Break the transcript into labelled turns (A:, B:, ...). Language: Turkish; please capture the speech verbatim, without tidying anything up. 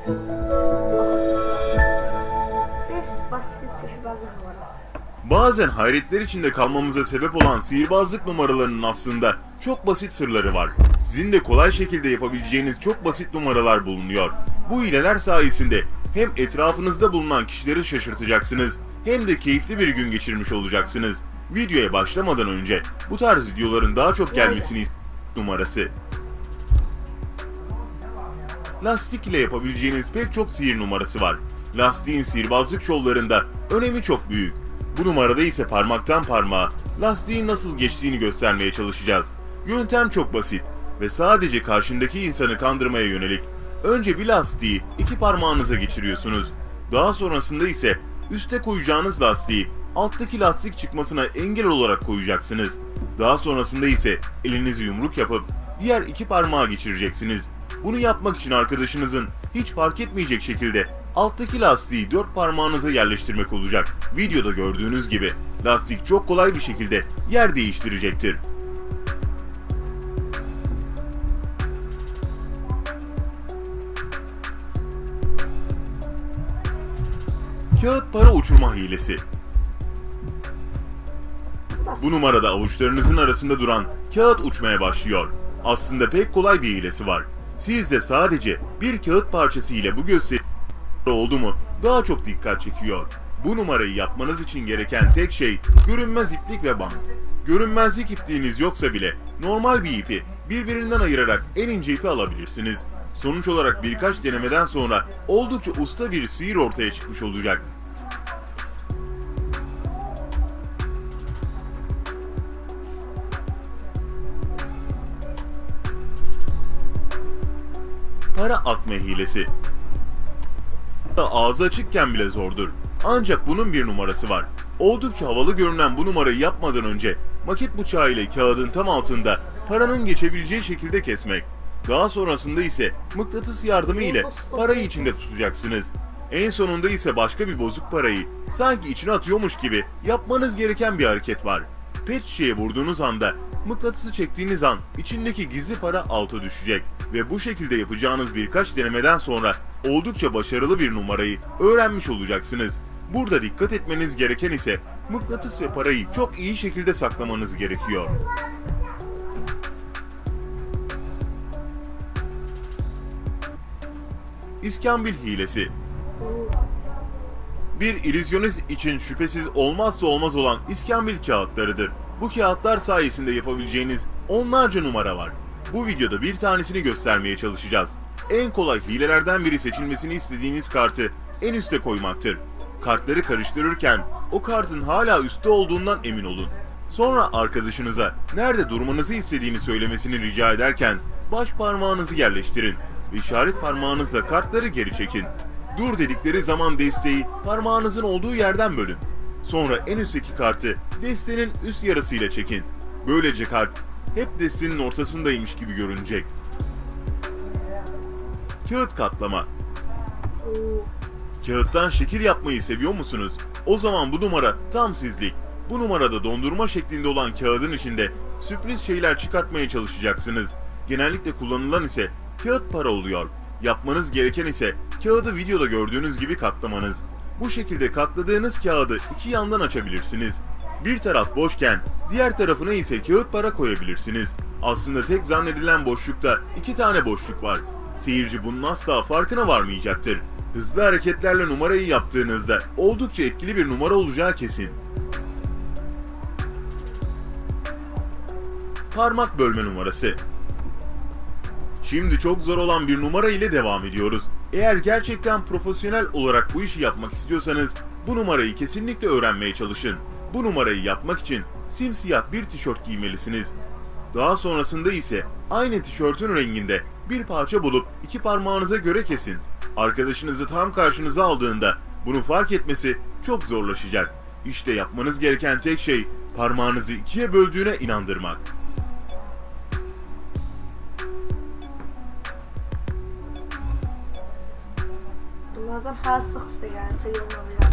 A: beş basit sihirbazlık numarası.
B: Bazen hayretler içinde kalmamıza sebep olan sihirbazlık numaralarının aslında çok basit sırları var. Sizin de kolay şekilde yapabileceğiniz çok basit numaralar bulunuyor. Bu hileler sayesinde hem etrafınızda bulunan kişileri şaşırtacaksınız hem de keyifli bir gün geçirmiş olacaksınız. Videoya başlamadan önce bu tarz videoların daha çok gelmesini isteyen numarası. Lastik ile yapabileceğiniz pek çok sihir numarası var. Lastiğin sihirbazlık şovlarında önemi çok büyük. Bu numarada ise parmaktan parmağa lastiğin nasıl geçtiğini göstermeye çalışacağız. Yöntem çok basit ve sadece karşındaki insanı kandırmaya yönelik. Önce bir lastiği iki parmağınıza geçiriyorsunuz. Daha sonrasında ise üste koyacağınız lastiği alttaki lastik çıkmasına engel olarak koyacaksınız. Daha sonrasında ise elinizi yumruk yapıp diğer iki parmağa geçireceksiniz. Bunu yapmak için arkadaşınızın hiç fark etmeyecek şekilde alttaki lastiği dört parmağınıza yerleştirmek olacak. Videoda gördüğünüz gibi lastik çok kolay bir şekilde yer değiştirecektir. Kağıt para uçurma hilesi. Bu numarada avuçlarınızın arasında duran kağıt uçmaya başlıyor. Aslında pek kolay bir hilesi var. Siz de sadece bir kağıt parçası ile bu gösteri oldu mu daha çok dikkat çekiyor. Bu numarayı yapmanız için gereken tek şey görünmez iplik ve bant. Görünmezlik ipliğiniz yoksa bile normal bir ipi birbirinden ayırarak en ince ipi alabilirsiniz. Sonuç olarak birkaç denemeden sonra oldukça usta bir sihir ortaya çıkmış olacak. Para atma hilesi. Ağzı açıkken bile zordur. Ancak bunun bir numarası var. Oldukça havalı görünen bu numarayı yapmadan önce maket bıçağı ile kağıdın tam altında paranın geçebileceği şekilde kesmek. Daha sonrasında ise mıknatıs yardımı ile parayı içinde tutacaksınız. En sonunda ise başka bir bozuk parayı sanki içine atıyormuş gibi yapmanız gereken bir hareket var. Pet şişeye vurduğunuz anda mıknatısı çektiğiniz an içindeki gizli para alta düşecek ve bu şekilde yapacağınız birkaç denemeden sonra oldukça başarılı bir numarayı öğrenmiş olacaksınız. Burada dikkat etmeniz gereken ise mıknatıs ve parayı çok iyi şekilde saklamanız gerekiyor. İskambil hilesi. Bir illüzyonist için şüphesiz olmazsa olmaz olan iskambil kağıtlarıdır. Bu kağıtlar sayesinde yapabileceğiniz onlarca numara var. Bu videoda bir tanesini göstermeye çalışacağız. En kolay hilelerden biri seçilmesini istediğiniz kartı en üste koymaktır. Kartları karıştırırken o kartın hala üstte olduğundan emin olun. Sonra arkadaşınıza nerede durmanızı istediğini söylemesini rica ederken baş parmağınızı yerleştirin ve işaret parmağınızla kartları geri çekin. Dur dedikleri zaman desteği parmağınızın olduğu yerden bölün. Sonra en üstteki kartı destenin üst yarısıyla çekin. Böylece kart hep destenin ortasındaymış gibi görünecek. Kağıt katlama. Kağıttan şekil yapmayı seviyor musunuz? O zaman bu numara tam sizlik. Bu numarada dondurma şeklinde olan kağıdın içinde sürpriz şeyler çıkartmaya çalışacaksınız. Genellikle kullanılan ise kağıt para oluyor. Yapmanız gereken ise kağıdı videoda gördüğünüz gibi katlamanız. Bu şekilde katladığınız kağıdı iki yandan açabilirsiniz. Bir taraf boşken diğer tarafına ise kağıt para koyabilirsiniz. Aslında tek zannedilen boşlukta iki tane boşluk var. Seyirci bunun asla farkına varmayacaktır. Hızlı hareketlerle numarayı yaptığınızda oldukça etkili bir numara olacağı kesin. Parmak bölme numarası. Şimdi çok zor olan bir numara ile devam ediyoruz. Eğer gerçekten profesyonel olarak bu işi yapmak istiyorsanız bu numarayı kesinlikle öğrenmeye çalışın. Bu numarayı yapmak için simsiyah bir tişört giymelisiniz. Daha sonrasında ise aynı tişörtün renginde bir parça bulup iki parmağınıza göre kesin. Arkadaşınızı tam karşınıza aldığında bunu fark etmesi çok zorlaşacak. İşte yapmanız gereken tek şey parmağınızı ikiye böldüğüne inandırmak.
A: Bunlardan her sıkışsa gelse yoluna